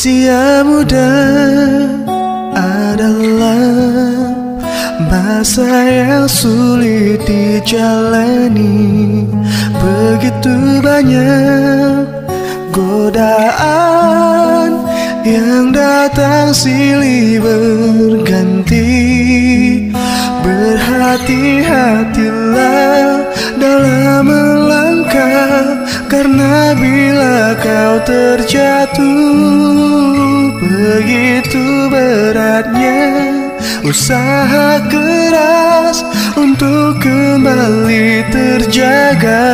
Usia muda adalah masa yang sulit dijalani. Begitu banyak godaan yang datang silih berganti. Berhati-hatilah dalam melangkah, karena bila kau terjatuh, begitu beratnya usaha keras untuk kembali terjaga.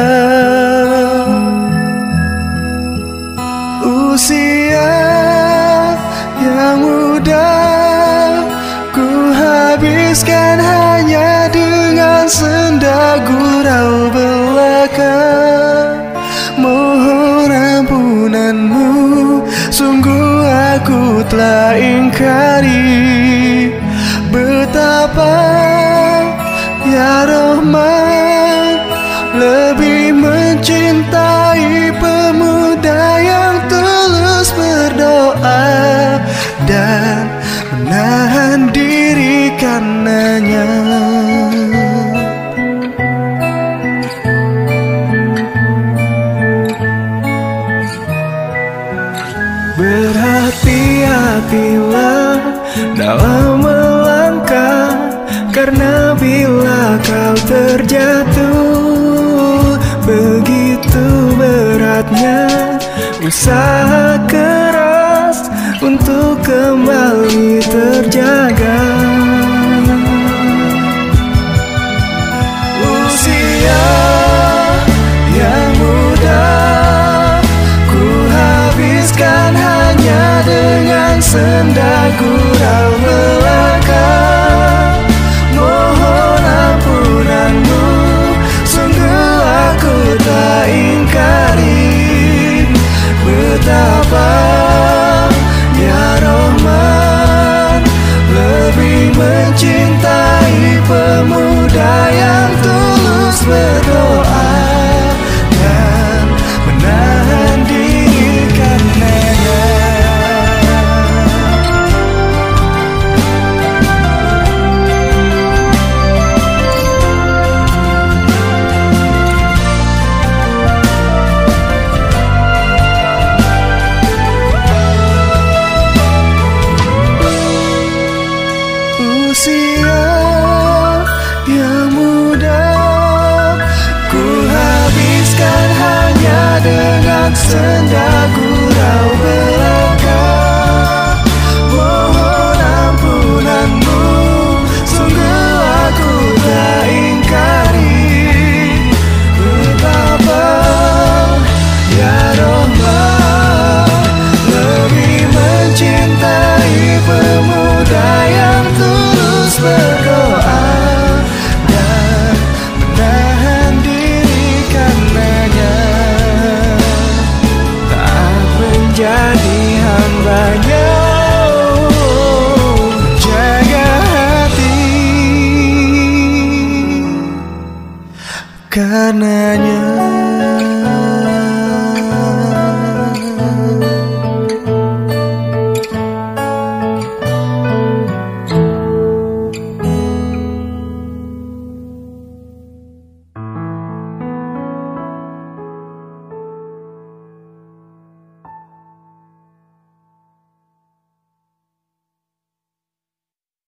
Usia yang muda ku habiskan hanya dengan senda gurau belaka. Mohon ampunanmu, sungguh aku telah ingkari betapa ya Rahman lebih mencintai pemuda yang tulus berdoa dan menahan diri karenanya. Berhati-hatilah dalam melangkah, karena bila kau terjatuh, begitu beratnya usaha keras untuk kembali terjaga. Usia yang muda ku habiskan hanya dengan senda gurau belaka. Mohon ampunanmu, sungguh aku tak ingkari betapa ya Rahman lebih mencintai pemuda yang tulus berdoa dan menahan diri karenanya. Usia yang muda ku habiskan hanya dengan senda gurau belaka. Mohon ampunanmu, sungguh aku tak ingkari betapa ya Rahman lebih mencintai pemuda yang tulus berdoa dan menahan diri karenanya. Tak menjadi hambanya, jaga hati karenanya.